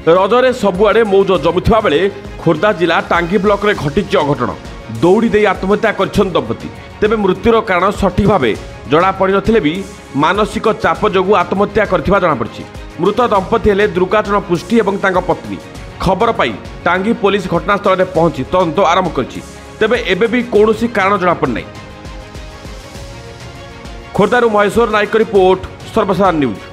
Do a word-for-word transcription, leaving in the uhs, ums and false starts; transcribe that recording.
रजरे सबुआड़े मौज जमुवा बेले खोर्धा जिला टांगी ब्लॉक रे घटिच अघटन दौड़ी दे आत्महत्या कर दंपति। तेबे मृत्युर कारण सठिक भाव जना पड़ नथिले भी मानसिक चाप जोगु आत्महत्या करथिबा जଣା पड़छि। मृत दंपति हेले दुर्गाचरण पुष्टि एवं तांका पत्नी। खबर पाई टांगी पुलिस घटनास्थल में पहुंची तदंत आरंभ करछि। तेबे एबे भी कौनसी कारण जଣା पड़ नहीं। खोर्धारू महेश्वर नायक रिपोर्ट सर्वसाधारण न्यूज।